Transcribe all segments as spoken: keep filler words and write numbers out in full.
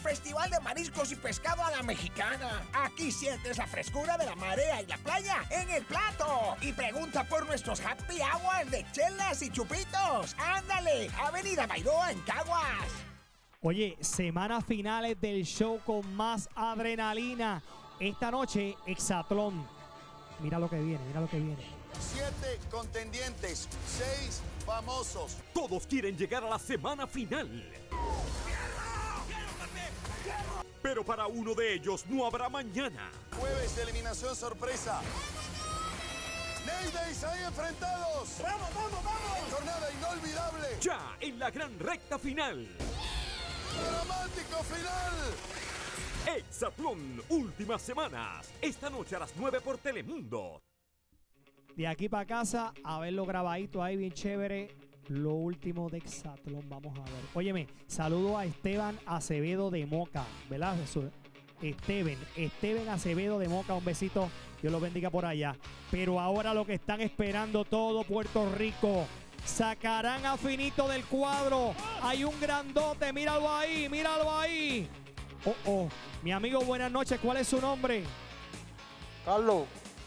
Festival de Mariscos y Pescado a la Mexicana. Aquí sientes la frescura de la marea y la playa en el plato. Y pregunta por nuestros happy hours de chelas y chupitos. ¡Ándale! Avenida Bairoa en Caguas. Oye, semanas finales del show con más adrenalina. Esta noche, Exatlón. Mira lo que viene, mira lo que viene. Siete contendientes, seis famosos. Todos quieren llegar a la semana final. Pero para uno de ellos no habrá mañana. Jueves de eliminación sorpresa. Neida y Isaí enfrentados. ¡Vamos, vamos, vamos! Jornada inolvidable. Ya en la gran recta final. Dramático final. Exatlón, últimas semanas. Esta noche a las nueve por Telemundo. De aquí para casa, a verlo grabadito ahí, bien chévere. Lo último de Exatlón, vamos a ver. Óyeme, saludo a Esteban Acevedo de Moca, ¿verdad? Eso, Esteban, Esteban Acevedo de Moca, un besito. Dios lo bendiga por allá. Pero ahora lo que están esperando todo Puerto Rico. Sacarán a Finito del cuadro. Hay un grandote, míralo ahí, míralo ahí. Oh, oh. Mi amigo, buenas noches. ¿Cuál es su nombre? Carlos.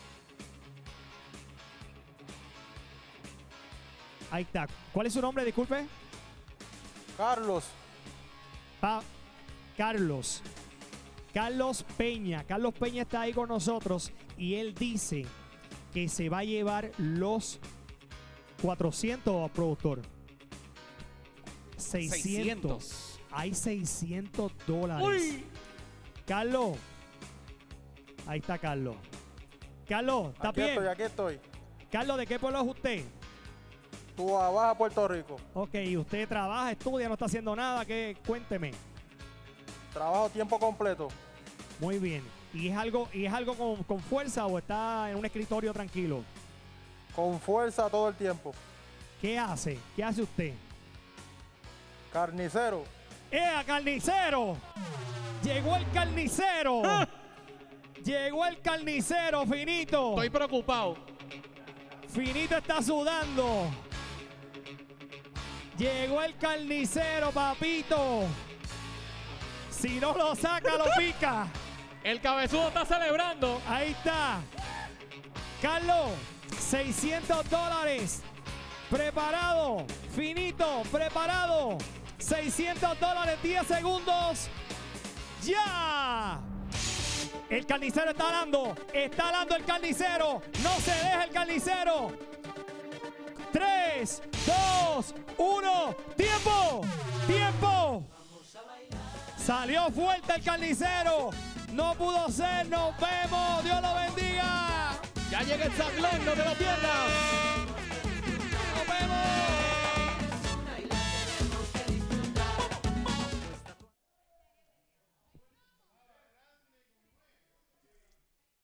Ahí está. ¿Cuál es su nombre? Disculpe. Carlos. Pa Carlos. Carlos Peña. Carlos Peña está ahí con nosotros y él dice que se va a llevar los cuatrocientos, productor. seiscientos. seiscientos. Hay seiscientos dólares. Uy. Carlos. Ahí está Carlos. Carlos, ¿está aquí bien? Estoy, aquí estoy. Carlos, ¿de qué pueblo es usted? Tua Baja, Puerto Rico. Ok, usted trabaja, estudia, no está haciendo nada. ¿Qué? Cuénteme. Trabajo tiempo completo. Muy bien. ¿Y es algo, y es algo con, con fuerza o está en un escritorio tranquilo? Con fuerza todo el tiempo. ¿Qué hace? ¿Qué hace usted? Carnicero. ¡Ea, carnicero! ¡Llegó el carnicero! ¡Ah! ¡Llegó el carnicero, Finito! Estoy preocupado. Finito está sudando. Llegó el carnicero, papito. Si no lo saca, lo pica. El cabezudo está celebrando. Ahí está. Carlos, seiscientos dólares. Preparado. Finito, preparado. seiscientos dólares, diez segundos. ¡Ya! El carnicero está dando. Está dando el carnicero. No se deja el carnicero. tres, dos, uno. ¡Tiempo! ¡Tiempo! Salió fuerte el carnicero. No pudo ser. Nos vemos. Dios lo bendiga. Ya llega el Exatlón, no te lo pierdas.